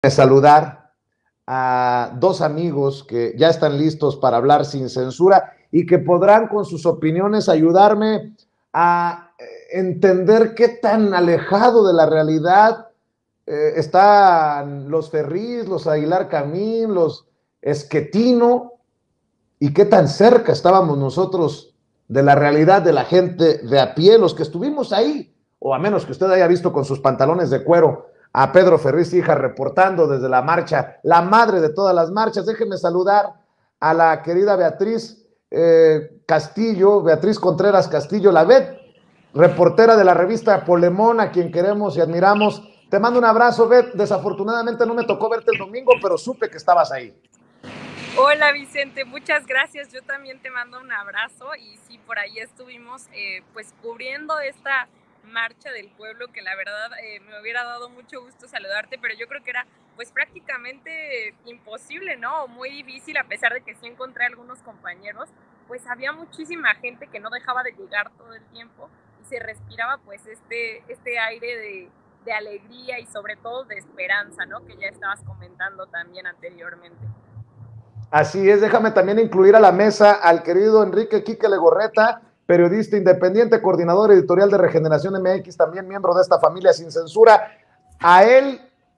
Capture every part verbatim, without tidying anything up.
saludar a dos amigos que ya están listos para hablar sin censura y que podrán con sus opiniones ayudarme a entender qué tan alejado de la realidad eh, están los Ferriz, los Aguilar Camín, los Esquetino, y qué tan cerca estábamos nosotros de la realidad de la gente de a pie, los que estuvimos ahí, o a menos que usted haya visto con sus pantalones de cuero a Pedro Ferriz hija reportando desde la marcha, la madre de todas las marchas. Déjenme saludar a la querida Beatriz eh, Castillo, Beatriz Contreras Castillo, la Bet, reportera de la revista Polemón, a quien queremos y admiramos. Te mando un abrazo, Bet. Desafortunadamente no me tocó verte el domingo, pero supe que estabas ahí. Hola Vicente, muchas gracias. Yo también te mando un abrazo y sí, por ahí estuvimos eh, pues cubriendo esta marcha del pueblo, que la verdad eh, me hubiera dado mucho gusto saludarte, pero yo creo que era pues prácticamente imposible, ¿no? Muy difícil, a pesar de que sí encontré algunos compañeros, pues había muchísima gente que no dejaba de llegar todo el tiempo y se respiraba pues este, este aire de, de alegría y sobre todo de esperanza, ¿no? Que ya estabas comentando también anteriormente. Así es, déjame también incluir a la mesa al querido Enrique Quique Legorreta, periodista independiente, coordinador editorial de Regeneración M X, también miembro de esta familia sin censura. A él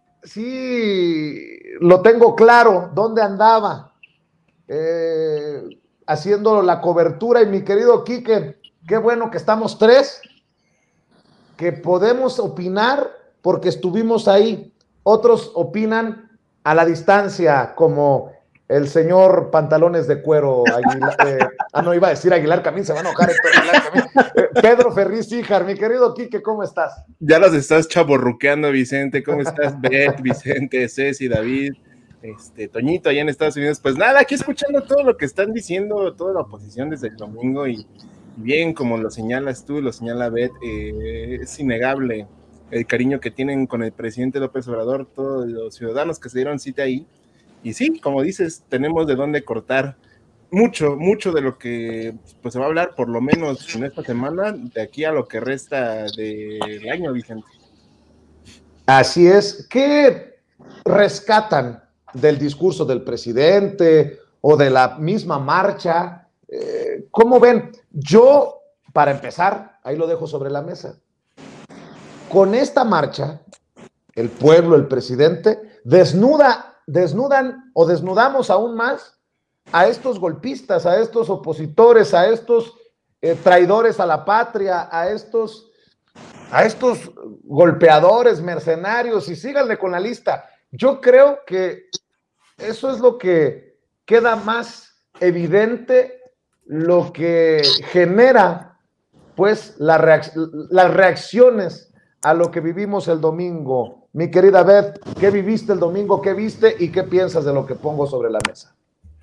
sí lo tengo claro, dónde andaba, eh, haciendo la cobertura. Y mi querido Quique, qué bueno que estamos tres, que podemos opinar porque estuvimos ahí. Otros opinan a la distancia, como el señor Pantalones de Cuero, Aguilar, eh, ah, no, iba a decir Aguilar Camín, se va a enojar Héctor Aguilar Camín. Eh, Pedro Ferriz Híjar, mi querido Quique, ¿cómo estás? Ya los estás chaborruqueando, Vicente. ¿Cómo estás, Beth, Vicente, Ceci, David, este, Toñito, allá en Estados Unidos? Pues nada, aquí escuchando todo lo que están diciendo, toda la oposición desde el domingo, y bien, como lo señalas tú, lo señala Beth, eh, es innegable el cariño que tienen con el presidente López Obrador, todos los ciudadanos que se dieron cita ahí. Y sí, como dices, tenemos de dónde cortar mucho, mucho de lo que pues se va a hablar, por lo menos en esta semana, de aquí a lo que resta del año, Vicente. Así es. ¿Qué rescatan del discurso del presidente o de la misma marcha? Eh, ¿Cómo ven? Yo, para empezar, ahí lo dejo sobre la mesa. Con esta marcha, el pueblo, el presidente, desnuda desnudan o desnudamos aún más a estos golpistas, a estos opositores, a estos eh, traidores a la patria, a estos, a estos golpeadores, mercenarios, y síganle con la lista. Yo creo que eso es lo que queda más evidente, lo que genera pues la reacc las reacciones a lo que vivimos el domingo. Mi querida Beth, ¿qué viviste el domingo? ¿Qué viste y qué piensas de lo que pongo sobre la mesa?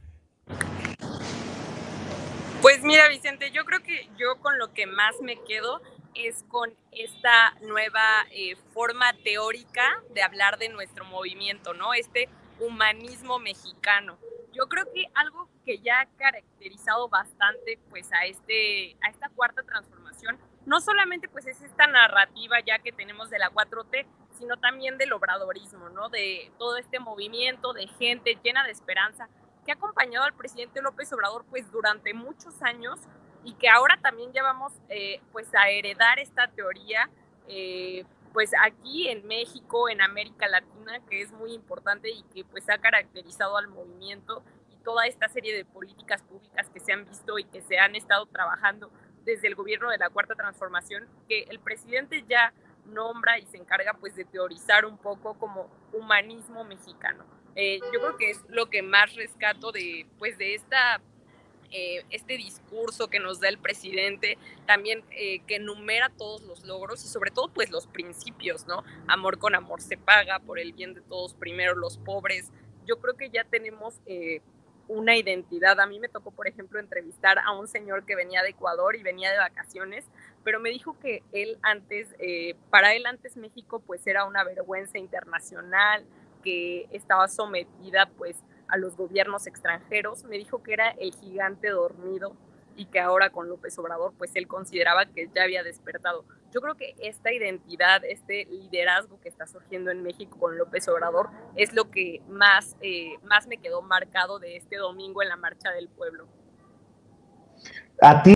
Pues mira, Vicente, yo creo que yo con lo que más me quedo es con esta nueva eh, forma teórica de hablar de nuestro movimiento, ¿no? Este humanismo mexicano. Yo creo que algo que ya ha caracterizado bastante pues a, este, a esta cuarta transformación, no solamente pues es esta narrativa ya que tenemos de la cuatro T, sino también del obradorismo, ¿no? De todo este movimiento de gente llena de esperanza que ha acompañado al presidente López Obrador pues durante muchos años y que ahora también ya vamos eh, pues a heredar esta teoría eh, pues aquí en México, en América Latina, que es muy importante y que pues ha caracterizado al movimiento y toda esta serie de políticas públicas que se han visto y que se han estado trabajando desde el gobierno de la Cuarta Transformación, que el presidente ya nombra y se encarga pues de teorizar un poco como humanismo mexicano. Eh, yo creo que es lo que más rescato de pues de esta Eh, este discurso que nos da el presidente, también eh, que enumera todos los logros y sobre todo pues los principios, ¿no? Amor con amor se paga, por el bien de todos, primero los pobres. Yo creo que ya tenemos eh, una identidad. A mí me tocó, por ejemplo, entrevistar a un señor que venía de Ecuador y venía de vacaciones, pero me dijo que él antes, eh, para él antes México pues era una vergüenza internacional, que estaba sometida pues a los gobiernos extranjeros. Me dijo que era el gigante dormido y que ahora con López Obrador pues él consideraba que ya había despertado. Yo creo que esta identidad, este liderazgo que está surgiendo en México con López Obrador es lo que más, eh, más me quedó marcado de este domingo en la Marcha del Pueblo. A ti